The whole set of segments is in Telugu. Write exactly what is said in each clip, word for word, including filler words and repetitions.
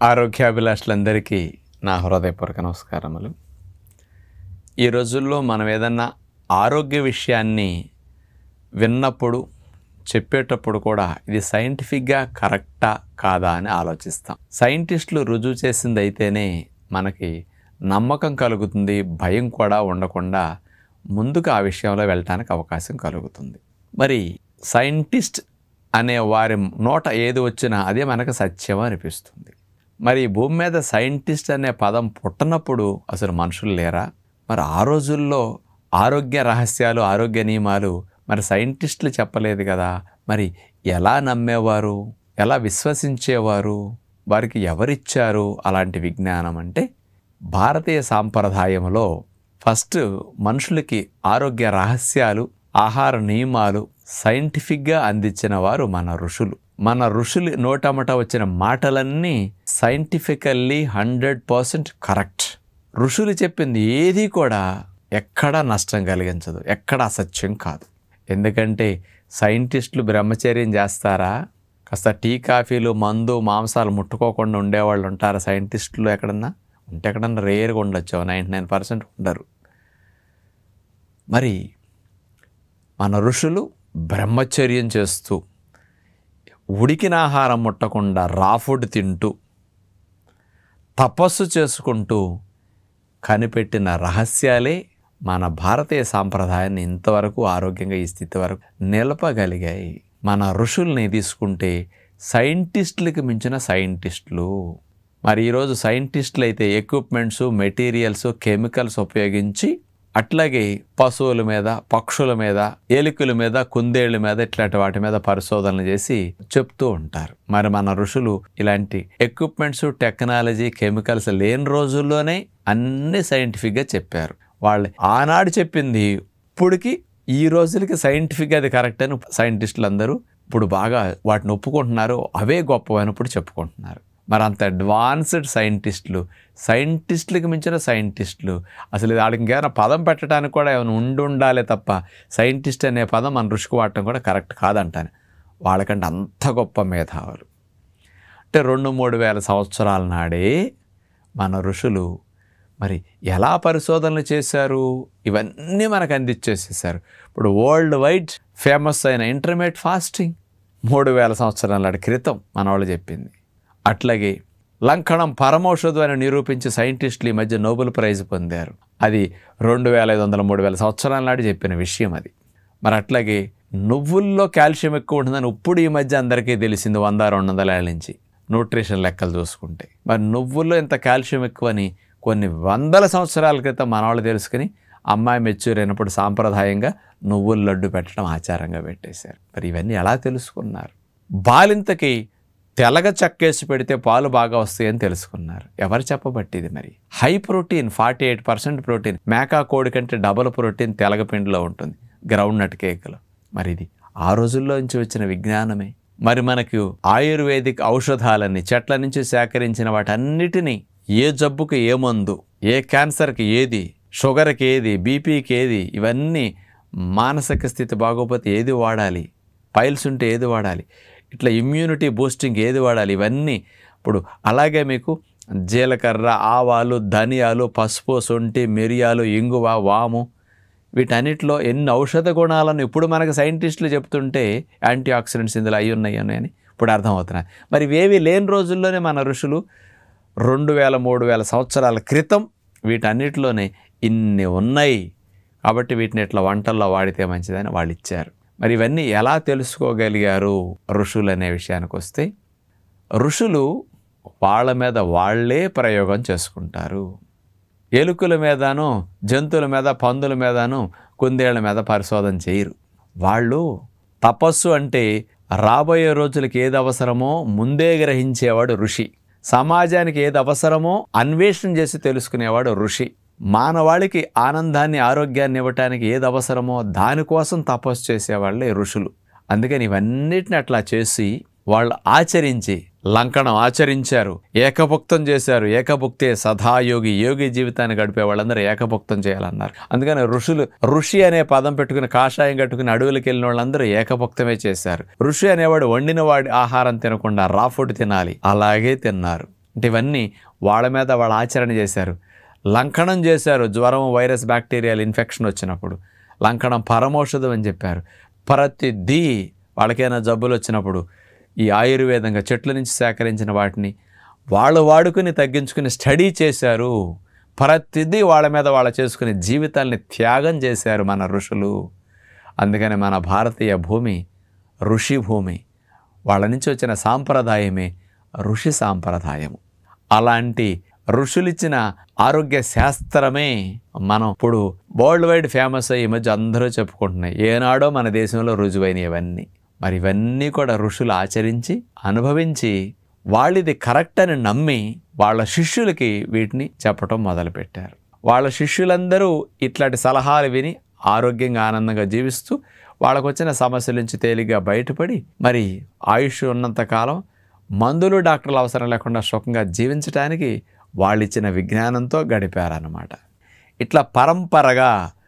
ఆరోగ్యాభిలాషులందరికీ నా హృదయపూర్వక నమస్కారములు. ఈ రోజుల్లో మనం ఏదన్నా ఆరోగ్య విషయాన్ని విన్నప్పుడు చెప్పేటప్పుడు కూడా ఇది సైంటిఫిక్గా కరెక్టా కాదా అని ఆలోచిస్తాం. సైంటిస్టులు రుజువు చేసింది అయితేనే మనకి నమ్మకం కలుగుతుంది, భయం కూడా ఉండకుండా ముందుకు ఆ విషయంలో వెళ్ళటానికి అవకాశం కలుగుతుంది. మరి సైంటిస్ట్ అనే వారి నోట ఏది వచ్చినా అదే మనకు సత్యం అనిపిస్తుంది. మరి ఈ భూమి మీద సైంటిస్ట్ అనే పదం పుట్టనప్పుడు అసలు మనుషులు లేరా? మరి ఆ రోజుల్లో ఆరోగ్య రహస్యాలు, ఆరోగ్య నియమాలు మరి సైంటిస్టులు చెప్పలేదు కదా. మరి ఎలా నమ్మేవారు, ఎలా విశ్వసించేవారు, వారికి ఎవరిచ్చారు అలాంటి విజ్ఞానం? అంటే భారతీయ సాంప్రదాయంలో ఫస్ట్ మనుషులకి ఆరోగ్య రహస్యాలు, ఆహార నియమాలు సైంటిఫిక్గా అందించిన వారు మన ఋషులు. మన ఋషులు నోటమట వచ్చిన మాటలన్నీ సైంటిఫికల్లీ హండ్రెడ్ పర్సెంట్ కరెక్ట్. ఋషులు చెప్పింది ఏది కూడా ఎక్కడా నష్టం కలిగించదు, ఎక్కడా అసత్యం కాదు. ఎందుకంటే సైంటిస్టులు బ్రహ్మచర్యం చేస్తారా? కాస్త టీ కాఫీలు, మందు, మాంసాలు ముట్టుకోకుండా ఉండేవాళ్ళు ఉంటారా సైంటిస్టులు? ఎక్కడన్నా ఉంటే ఎక్కడన్నా రేర్గా ఉండొచ్చు, నైంటీ నైన్ పర్సెంట్ ఉండరు. మరి మన ఋషులు బ్రహ్మచర్యం చేస్తూ, ఉడికిన ఆహారం ముట్టకుండా రా ఫుడ్ తింటూ, తపస్సు చేసుకుంటూ కనిపెట్టిన రహస్యాలే మన భారతీయ సాంప్రదాయాన్ని ఇంతవరకు ఆరోగ్యంగా ఈ స్థితి వరకు నిలపగలిగాయి. మన ఋషుల్ని తీసుకుంటే సైంటిస్టులకి మించిన సైంటిస్టులు. మరి ఈరోజు సైంటిస్టులు అయితే ఎక్విప్మెంట్స్, మెటీరియల్స్, కెమికల్స్ ఉపయోగించి అట్లాగే పశువుల మీద, పక్షుల మీద, ఏలికల మీద, కుందేళ్ల మీద ఇట్లాంటి వాటి మీద పరిశోధనలు చేసి చెప్తూ ఉంటారు. మరి మన ఋషులు ఇలాంటి ఎక్విప్మెంట్స్, టెక్నాలజీ, కెమికల్స్ లేని రోజుల్లోనే అన్ని సైంటిఫిక్గా చెప్పారు. వాళ్ళు ఆనాడు చెప్పింది ఇప్పటికి ఈ రోజులకి సైంటిఫిక్గా అది కరెక్ట్ అని సైంటిస్టులు అందరూ ఇప్పుడు బాగా వాటిని ఒప్పుకుంటున్నారు. అవే గొప్పవైనప్పుడు చెప్పుకుంటున్నారు. మరి అంత అడ్వాన్స్డ్ సైంటిస్టులు, సైంటిస్టులకి మించిన సైంటిస్టులు, అసలు వాడికి ఇంకేమైనా పదం పెట్టడానికి కూడా ఏమైనా ఉండి ఉండాలి తప్ప సైంటిస్ట్ అనే పదం మన ఋషికి వాడటం కూడా కరెక్ట్ కాదంటాను. వాళ్ళకంటే అంత గొప్ప మేధావులు. అంటే రెండు మూడు వేల సంవత్సరాల నాడే మన ఋషులు మరి ఎలా పరిశోధనలు చేశారు, ఇవన్నీ మనకు అందించేసేసారు. ఇప్పుడు వరల్డ్ వైడ్ ఫేమస్ అయిన ఇంటర్మీడియట్ ఫాస్టింగ్ మూడు వేల సంవత్సరాల నాటి క్రితం మన వాళ్ళు చెప్పింది. అట్లాగే లంకణం పరమౌషధం అని నిరూపించి సైంటిస్టులు ఈ మధ్య నోబెల్ ప్రైజ్ పొందారు. అది రెండు వేల ఐదు వందల మూడు వేల సంవత్సరాల నాడు చెప్పిన విషయం అది. మరి అట్లాగే నువ్వుల్లో కాల్షియం ఎక్కువ ఉంటుందని ఇప్పుడు ఈ మధ్య అందరికీ తెలిసింది, వంద రెండు వందల ఏళ్ళ నుంచి న్యూట్రిషన్ లెక్కలు చూసుకుంటే. మరి నువ్వుల్లో ఇంత కాల్షియం ఎక్కువని కొన్ని వందల సంవత్సరాల క్రితం మన వాళ్ళు తెలుసుకుని అమ్మాయి మెచ్యూర్ అయినప్పుడు సాంప్రదాయంగా నువ్వుల లడ్డు పెట్టడం ఆచారంగా పెట్టేశారు. మరి ఇవన్నీ ఎలా తెలుసుకున్నారు? బాలింతకి తెలగ చక్కేసి పెడితే పాలు బాగా వస్తాయని తెలుసుకున్నారు. ఎవరు చెప్పబట్టిది? మరి high protein, forty eight percent protein, మేకా కోడి కంటే డబల్ ప్రోటీన్ తెలగపిండిలో ఉంటుంది, గ్రౌండ్ నట్ కేకులో. మరి ఇది ఆ రోజుల్లో నుంచి వచ్చిన విజ్ఞానమే. మరి మనకు ఆయుర్వేదిక్ ఔషధాలన్నీ చెట్ల నుంచి సేకరించిన వాటన్నిటినీ ఏ జబ్బుకి ఏ మందు, ఏ క్యాన్సర్కి ఏది, షుగర్కి ఏది, బీపీకి ఏది, ఇవన్నీ మానసిక స్థితి బాగోపోతే ఏది వాడాలి, పైల్స్ ఉంటే ఏది వాడాలి, ఇట్లా ఇమ్యూనిటీ బూస్టింగ్ ఏది వాడాలి, ఇవన్నీ ఇప్పుడు. అలాగే మీకు జీలకర్ర, ఆవాలు, ధనియాలు, పసుపు, శొంఠి, మిరియాలు, ఇంగువ, వాము, వీటన్నిటిలో ఎన్ని ఔషధ గుణాలను ఇప్పుడు మనకు సైంటిస్టులు చెప్తుంటే యాంటీ ఆక్సిడెంట్స్ ఇందులో అవి ఉన్నాయి అని ఇప్పుడు అర్థమవుతున్నాయి. మరి ఇవేవి లేని రోజుల్లోనే మన ఋషులు రెండు వేల మూడు వేల సంవత్సరాల క్రితం వీటన్నిటిలోనే ఇన్ని ఉన్నాయి కాబట్టి వీటిని ఇట్లా వంటల్లో వాడితే మంచిదని వాళ్ళు ఇచ్చారు. మరి ఇవన్నీ ఎలా తెలుసుకోగలిగారు ఋషులు అనే విషయానికి వస్తే, ఋషులు వాళ్ళ మీద వాళ్ళే ప్రయోగం చేసుకుంటారు. ఎలుకల మీదను, జంతువుల మీద, పందుల మీదను, కుందేళ్ల మీద పరిశోధన చేయరు. వాళ్ళు తపస్సు అంటే రాబోయే రోజులకి ఏది అవసరమో ముందే గ్రహించేవాడు ఋషి. సమాజానికి ఏది అవసరమో అన్వేషణ చేసి తెలుసుకునేవాడు ఋషి. మానవాళికి ఆనందాన్ని, ఆరోగ్యాన్ని ఇవ్వటానికి ఏది అవసరమో దానికోసం తపస్సు చేసేవాళ్ళే ఋషులు. అందుకని ఇవన్నిటిని అట్లా చేసి వాళ్ళు ఆచరించి లంకణం ఆచరించారు, ఏకభుక్తం చేశారు. ఏకభుక్తే సదాయోగి, యోగి జీవితాన్ని గడిపే వాళ్ళందరూ ఏకభుక్తం చేయాలన్నారు. అందుకని ఋషులు, ఋషి అనే పదం పెట్టుకుని కాషాయం కట్టుకుని అడవులకు వెళ్ళిన వాళ్ళందరూ ఏకభుక్తమే చేశారు. ఋషి అనేవాడు వండిన వాడి ఆహారం తినకుండా రా ఫుడ్ తినాలి, అలాగే తిన్నారు. అంటే ఇవన్నీ వాళ్ళ మీద వాళ్ళు ఆచరణ చేశారు. లంకణం చేశారు. జ్వరం, వైరస్, బ్యాక్టీరియల్ ఇన్ఫెక్షన్ వచ్చినప్పుడు లంకణం పరమౌషధం అని చెప్పారు. ప్రతిదీ వాళ్ళకైనా జబ్బులు వచ్చినప్పుడు ఈ ఆయుర్వేదంగా చెట్ల నుంచి సేకరించిన వాటిని వాళ్ళు వాడుకుని తగ్గించుకుని స్టడీ చేశారు. ప్రతిదీ వాళ్ళ మీద వాళ్ళు చేసుకుని జీవితాల్ని త్యాగం చేశారు మన ఋషులు. అందుకని మన భారతీయ భూమి ఋషి భూమి. వాళ్ళ నుంచి వచ్చిన సాంప్రదాయమే ఋషి సాంప్రదాయము. అలాంటి ఋషులిచ్చిన ఆరోగ్య శాస్త్రమే మనం ఇప్పుడు వరల్డ్ వైడ్ ఫేమస్ అయ్యి ఈ మధ్య అందరూ చెప్పుకుంటున్నాయి. ఏనాడో మన దేశంలో రుజువైనవి ఇవన్నీ. మరి ఇవన్నీ కూడా ఋషులు ఆచరించి అనుభవించి వాళ్ళది కరెక్ట్ అని నమ్మి వాళ్ళ శిష్యులకి వీటిని చెప్పటం మొదలుపెట్టారు. వాళ్ళ శిష్యులందరూ ఇట్లాంటి సలహాలు విని ఆరోగ్యంగా ఆనందంగా జీవిస్తూ వాళ్ళకు వచ్చిన సమస్యల నుంచి తేలిగ్గా బయటపడి మరి ఆయుష్ ఉన్నంతకాలం మందులు డాక్టర్లు అవసరం లేకుండా సుఖంగా జీవించడానికి వాళ్ళు ఇచ్చిన విజ్ఞానంతో గడిపారన్నమాట. ఇట్లా పరంపరగా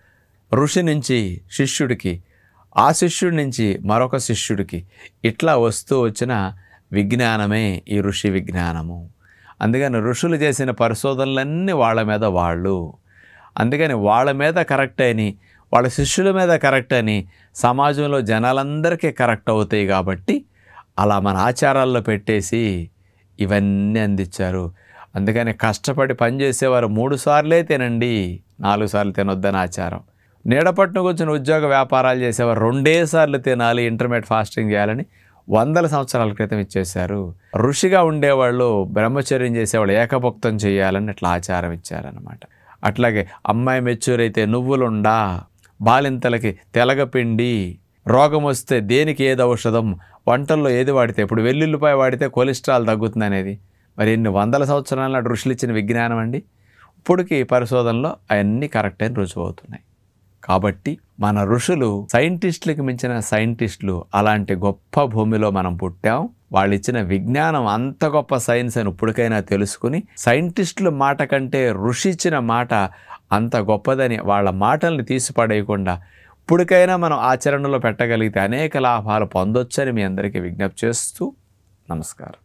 ఋషి నుంచి శిష్యుడికి, ఆ శిష్యుడి నుంచి మరొక శిష్యుడికి ఇట్లా వస్తూ వచ్చిన విజ్ఞానమే ఈ ఋషి విజ్ఞానము. అందుకని ఋషులు చేసిన పరిశోధనలన్నీ వాళ్ళ మీద వాళ్ళు. అందుకని వాళ్ళ మీద కరెక్ట్ అని, వాళ్ళ శిష్యుల మీద కరెక్ట్ అని సమాజంలో జనాలందరికీ కరెక్ట్ అవుతాయి. కాబట్టి అలా మన ఆచారాల్లో పెట్టేసి ఇవన్నీ అందించారు. అందుకని కష్టపడి పనిచేసేవారు మూడు సార్లే తినండి, నాలుగు సార్లు తినొద్దని ఆచారం. నీడపట్టున కూర్చుని ఉద్యోగ వ్యాపారాలు చేసేవారు రెండే సార్లు తినాలి, ఇంటర్మీడియట్ ఫాస్టింగ్ చేయాలని వందల సంవత్సరాల క్రితం ఇచ్చేశారు. ఋషిగా ఉండేవాళ్ళు బ్రహ్మచర్యం చేసేవాళ్ళు ఏకభుక్తం చేయాలని అట్లా ఆచారం ఇచ్చారనమాట. అట్లాగే అమ్మాయి మెచ్యూర్ అయితే నువ్వులుండా, బాలింతలకి తెలగపిండి, రోగం వస్తే దేనికి ఏది ఔషధం, వంటల్లో ఏది వాడితే, ఇప్పుడు వెల్లుల్లిపాయ వాడితే కొలెస్ట్రాల్ తగ్గుతుంది అనేది మరి ఎన్ని వందల సంవత్సరాల నాటి ఋషులు ఇచ్చిన విజ్ఞానం అండి. ఇప్పటికి పరిశోధనలో అవన్నీ కరెక్ట్ అని రుజువు అవుతున్నాయి. కాబట్టి మన ఋషులు సైంటిస్టులకు మించిన సైంటిస్టులు. అలాంటి గొప్ప భూమిలో మనం పుట్టాం. వాళ్ళు ఇచ్చిన విజ్ఞానం అంత గొప్ప సైన్స్ అని ఇప్పటికైనా తెలుసుకుని సైంటిస్టుల మాట కంటే ఋషి ఇచ్చిన మాట అంత గొప్పదని వాళ్ళ మాటల్ని తీసిపడేయకుండా ఇప్పటికైనా మనం ఆచరణలో పెట్టగలిగితే అనేక లాభాలు పొందొచ్చని మీ అందరికీ విజ్ఞప్తి చేస్తూ నమస్కారం.